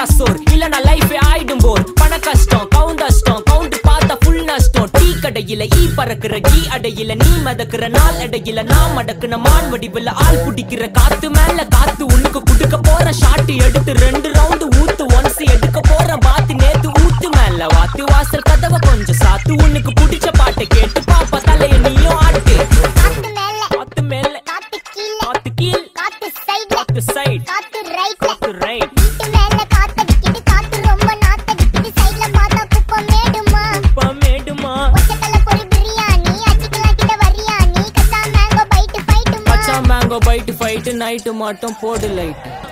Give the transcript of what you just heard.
சாப்பிட்டா சோர் இல்லனா லைஃபே ஆயிடும் போர். பண கஷ்டம் கவுண்டஷ்டம் கவுண்டர் பார்த்தா ஃபுல் நஷ்டம். டீ கடையில ஈ பறக்குற கீ அடையில நீ மதக்குற நாள் அடையில நான் மடக்குன மான் வடிவுல ஆள் குடிக்கிற காத்து மேல காத்து உனக்கு குடுக்க போற ஷாட்டு எடுத்து 2 ரவுண்டு ஊத்து ஒன்ஸ் எடுக்க போற பாத்து நேத்து ஊத்து மேல வாத்து வாசல் கதவை கொஞ்சம் சாத்து உனக்கு பிடிச்ச பாட்டை கேட்டு பாப்பா தலைய நீயும் ஆட்டு. காத்து மேல காத்து கீழ் காத்து சைடு காத்து ரைட் வீட்டு மேல காத்தடிக்குது காத்து ரொம்ப நாத்தடிக்குது சைடுல பார்த்தா குப்பை மேடுமா ஒச்சக்கல்ல பொரி பிரியாணி அச்சிக்கலாம் கிட்ட வரியாணி கச்சா மேங்கோ பைட் ஃபைட்டுமா மேங்கோ பைட் ஃபைட் நைட்டு மட்டும் போடு லைட்.